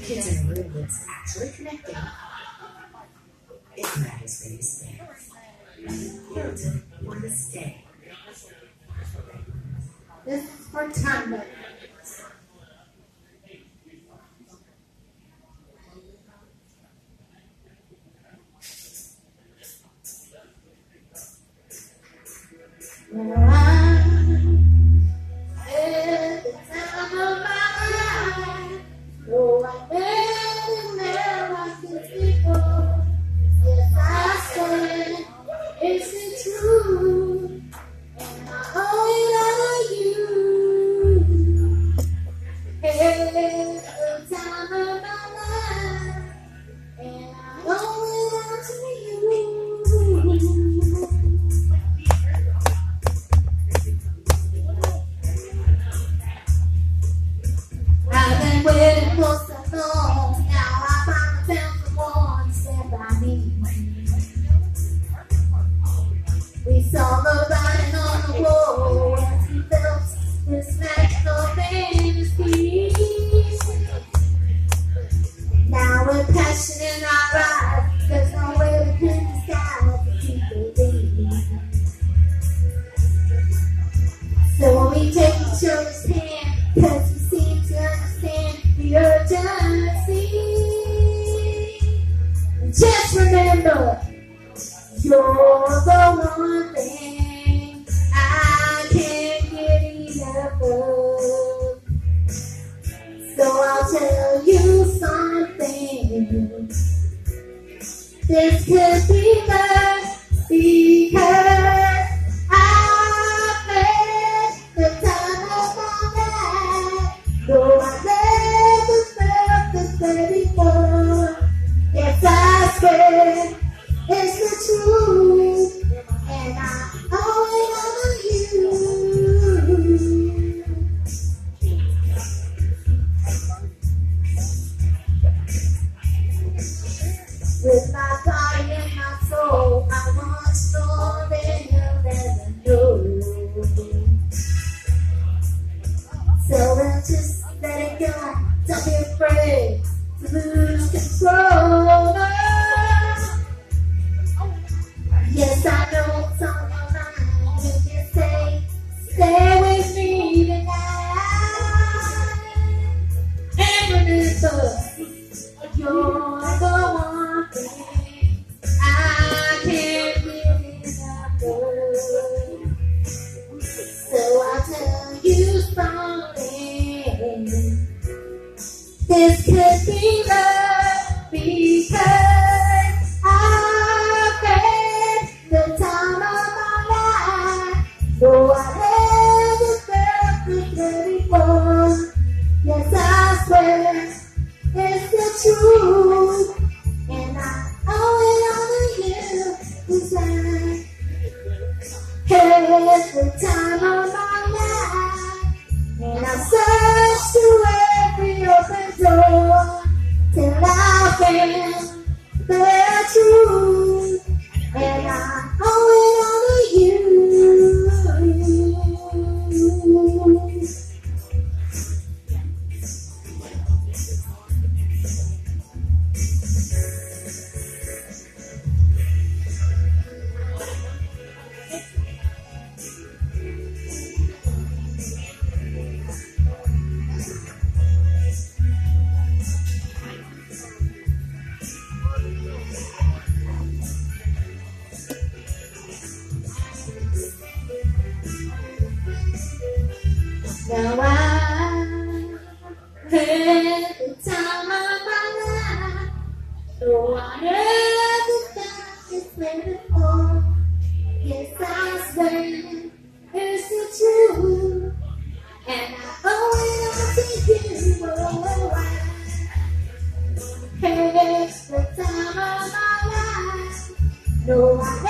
kids in a room that's actually connecting. It matters where you stand. Hilton for the stay. This is for Turnbuckle. When I had the time of my life, though I never like this before, yes, I said, is it true? And I owe it all to you. Had the time of my life, and I owe it all to you. I've been waiting for so long. Now I finally found someone to stand by me. We saw the writing on the wall as we felt this magical fantasy. Now we're passion in our eyes. There's no way we can disguise the people leave. So when we take each other's hand, 'cause we seem to understand the urgency. And just remember, you're the one thing I can't get enough of. So I'll tell you something. This could be love because I've had the time of my life. Though I never felt this way before. Yes, I swear it's the truth, and I owe it all to you. With my body and my soul, I want more than you'll ever know. So we'll just let it go. Don't be afraid to lose control. Yes, I know it's on your mind. You can say, stay with me tonight. And remember, you're the one thing I can't get enough of. So I'll tell you something. This could be love because I've had the time of my life. Though I never felt this way before. Yes, I swear it's the truth, and I owe it all to you. 'Cause I had the time of my life, and I searched through every open door till I found the truth, and I owe it all to you. Now I had the time of my life, though I never felt this way before. Yes, I swear it's the truth, and I owe it all to you. Oh, I had the time of my life, though I